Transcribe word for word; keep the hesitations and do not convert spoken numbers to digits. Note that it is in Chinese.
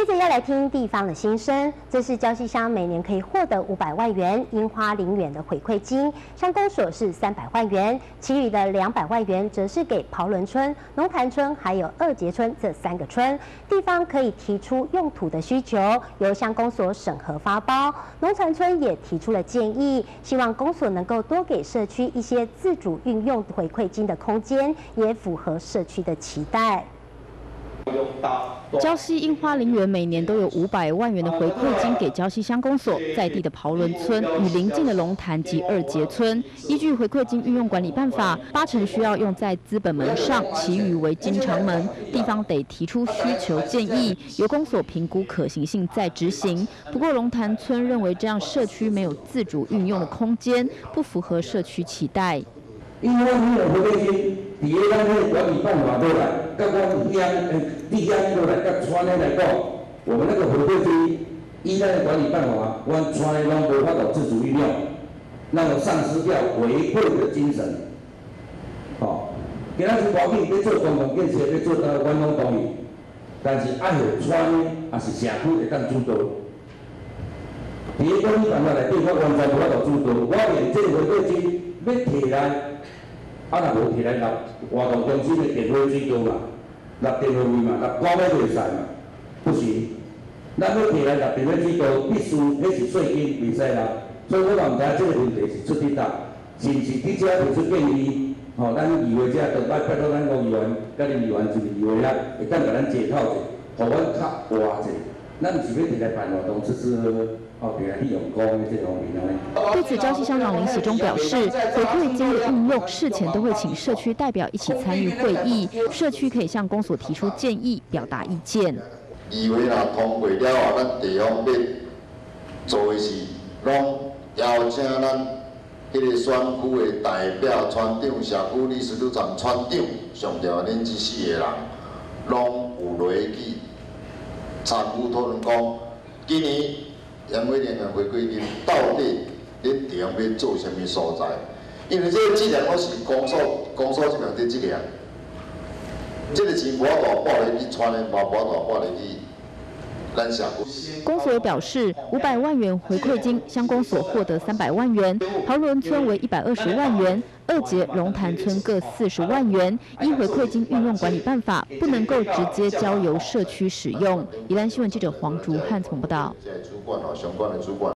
接着要来听地方的心声，这是礁溪乡每年可以获得五百万元樱花林园的回馈金，乡公所是三百万元，其余的两百万元则是给袍伦村、龙潭村还有二节村这三个村，地方可以提出用途的需求，由乡公所审核发包。龙潭村也提出了建议，希望公所能够多给社区一些自主运用回馈金的空间，也符合社区的期待。 礁溪樱花林园每年都有五百万元的回馈金给礁溪乡公所，在地的袍伦村与邻近的龙潭及二节村，依据回馈金运用管理办法，八成需要用在资本门上，其余为经常门。地方得提出需求建议，由公所评估可行性再执行。不过龙潭村认为这样社区没有自主运用的空间，不符合社区期待。 因为阮有回馈金，伫个咱迄管理办法落来，甲阮乡诶地乡落来，甲村诶来讲，我们那个回馈金，依咱的管理办法，阮村诶拢无法度自主运用，那么丧失掉回馈的精神。吼、哦，今仔日环境要做公共建设，要做到阮拢同意，但是爱互村诶，也是社区会当主导。伫个管理办法内底，我完全无法度主导，我连这个回馈金要摕来。 啊，若无摕来纳活动中心的电费水高嘛，纳电费费嘛，纳光费袂使嘛，不行。咱要摕来纳电费水高，必须迄是税金袂使纳。所以我嘛毋知影这个问题是出伫倒，是毋是伫遮提出建议？吼、哦，咱议会遮就摆拜托咱吴议员、甲林议员就是议会遐，会当甲咱解套者，互阮较活者。咱毋是要摕来办活动，只是。 对此，礁溪乡长林喜忠表示，回馈金的运用事前都会请社区代表一起参与会议，社区可以向公所提出建议，表达意见。 议会若通过了后，咱地方要做的事，拢邀请咱迄个选区的代表、村长、社区理事组长、村长，上条恁这四个人，拢有落去参与讨论讲，今年。 杨伟莲的回馈金到底恁地方要做什么所在？因为这个质量拢是公所公所这边的质量，这个钱无法度拨来去村的，无法度拨来去咱社区。 公所也表示，五百万元回馈金，乡公所获得三百万元，袍伦村为一百二十万元，二节、龙潭村各四十万元。依回馈金运用管理办法，不能够直接交由社区使用。宜兰新闻记者黄竹汉从报道。